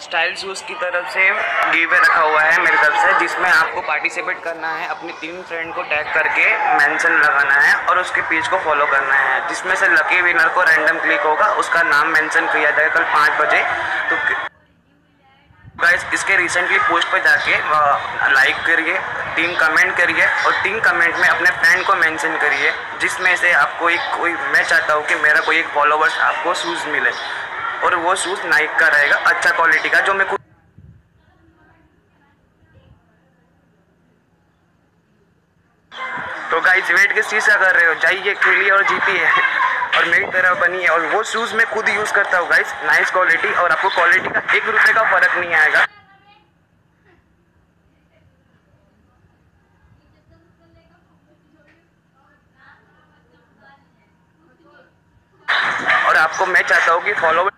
Style shoes की तरफ से गिवे रखा हुआ है मेरी तरफ से, जिसमें आपको पार्टिसिपेट करना है, अपने 3 फ्रेंड को टैग करके मेंशन लगाना है और उसके पेज को फॉलो करना है, जिसमें से लकी विनर को रैंडम क्लिक होगा, उसका नाम मेंशन किया जाएगा कल 5 बजे। तो गाइस इसके रिसेंटली पोस्ट पर जाके लाइक करिए, 3 कमेंट करिए और 3 कमेंट में अपने फ्रेंड को मेंशन करिए, जिसमें से आपको मैं चाहता हूँ कि मेरा कोई एक फॉलोवर्स आपको शूज़ मिले और वो शूज़ नाइक का रहेगा, अच्छा क्वालिटी का, जो मैं खुद। तो गाइस वेट किस चीज़ का कर रहे हो, जाइए खेलिए और जीतिए और मेरी तरह बनिए। और वो शूज़ मैं खुद यूज़ करता हूँ गाइस, नाइस क्वालिटी, और आपको क्वालिटी का 1 रुपये का फ़र्क नहीं आएगा। और आपको मैं चाहता हूँ कि फॉलोवर्स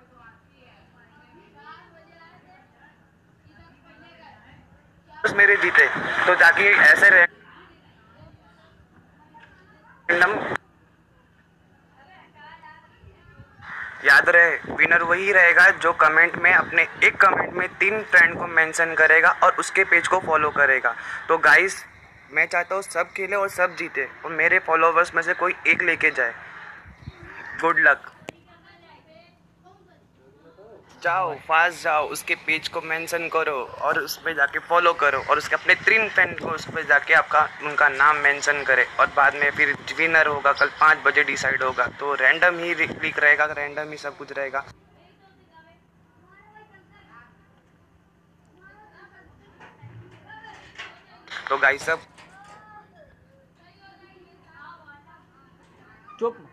मेरे जीते, तो ताकि ऐसे रैंडम याद रहे, विनर वही रहेगा जो कमेंट में अपने एक कमेंट में 3 फ्रेंड को मेंशन करेगा और उसके पेज को फॉलो करेगा। तो गाइस मैं चाहता हूँ सब खेले और सब जीते और मेरे फॉलोवर्स में से कोई एक लेके जाए। Good luck. जाओ फास्ट जाओ, उसके पेज को मेंशन करो और उस पर जाके फॉलो करो और उसके अपने 3 फ्रेंड को उस पर जाके उनका नाम मेंशन करे और बाद में फिर विनर होगा कल 5 बजे डिसाइड होगा। तो रैंडम ही क्लिक रहेगा, रैंडम ही सब कुछ रहेगा। तो गाइस सब चुप।